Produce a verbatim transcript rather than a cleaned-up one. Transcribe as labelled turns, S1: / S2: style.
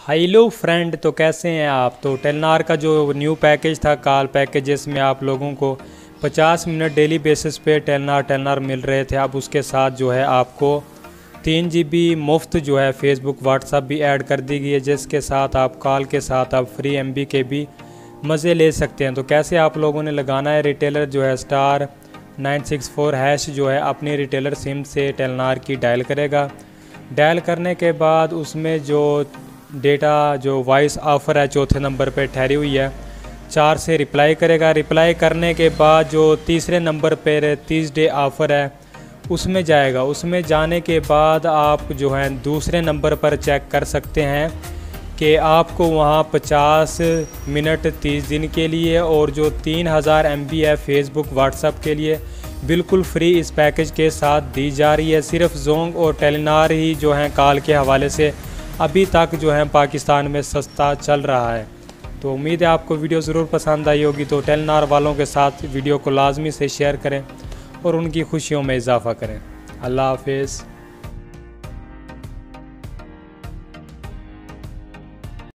S1: Hello friend, तो कैसे हैं आप। तो टेलनार का जो न्यू पैकेज था कॉल पैकेज, जिसमें आप लोगों को पचास मिनट डेली बेसिस पे टेलनार टेलनार मिल रहे थे, अब उसके साथ जो है आपको तीन जी बी मुफ्त जो है फेसबुक व्हाट्सअप भी ऐड कर दी गई है, जिसके साथ आप कॉल के साथ आप फ्री एम बी के भी मज़े ले सकते हैं। तो कैसे आप लोगों ने लगाना है, रिटेलर जो है star nine six four hash जो है अपनी रिटेलर सिम से टेलनार की डायल करेगा। डायल करने के बाद उसमें जो डेटा जो वॉइस ऑफ़र है चौथे नंबर पे ठहरी हुई है, चार से रिप्लाई करेगा। रिप्लाई करने के बाद जो तीसरे नंबर पर तीस डे ऑफ़र है उसमें जाएगा। उसमें जाने के बाद आप जो है दूसरे नंबर पर चेक कर सकते हैं कि आपको वहाँ पचास मिनट तीस दिन के लिए और जो तीन हज़ार एम बी है फेसबुक व्हाट्सएप के लिए बिल्कुल फ्री इस पैकेज के साथ दी जा रही है। सिर्फ जोंग और टेलनार ही जो है कॉल के हवाले से अभी तक जो है पाकिस्तान में सस्ता चल रहा है। तो उम्मीद है आपको वीडियो ज़रूर पसंद आई होगी। तो टेलनार वालों के साथ वीडियो को लाजमी से शेयर करें और उनकी खुशियों में इजाफ़ा करें। अल्लाह हाफिज़।